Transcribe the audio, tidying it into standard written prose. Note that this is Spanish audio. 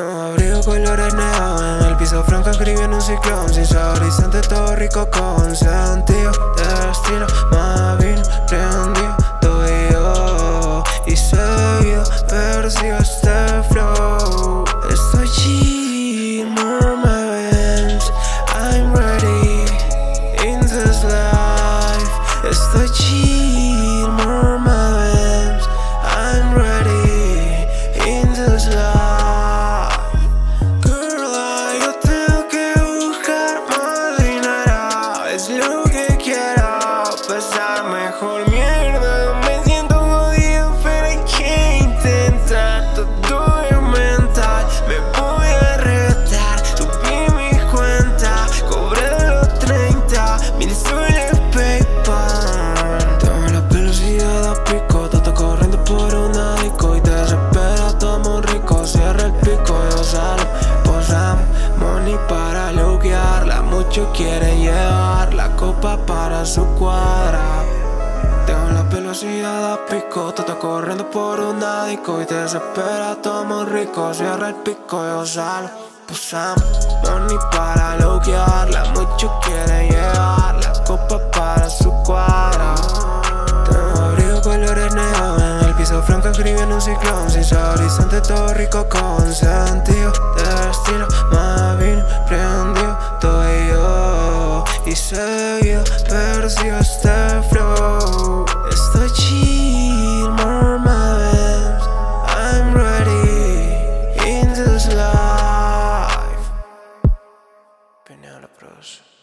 Nuevo abrigo, colores neón. En el piso franco escribiendo un ciclón. Sin saborizante, todo rico con sentido de estilo. Más vino prendido, tú y yo. Y seguido persigo este flow. Estoy chill, more my veins. I'm ready in this life. Estoy chill, more my veins. I'm ready in this life. Lo que quiero, pasar mejor mierda. Me siento jodido, pero hay que intentar. Todo es mental, me voy a retar. Subí mi cuenta, cobré los 30.000 soles PayPal. Tengo la velocidad a pico, tú estás corriendo por una disco y te desespera, todo muy rico. Cierra el pico, yo salgo, posamos money para luquearla. Muchos quieren llevar la copa para su cuadra. Tengo la velocidad a pico, tú estás corriendo por una disco y te desespera, todo muy rico. Cierra el pico, yo salgo, posamos money para luquearla. Muchos quieren llevar la copa para su cuadra. Tengo abrigo, colores neón. En el piso franco escribiendo un ciclón. Sin saborizante, todo rico con sentido de estilo. Más vino prendido, tú y yo. Y seguido persigo este flow. Estoy chill, more my veins. I'm ready in this life. Pinela Bros.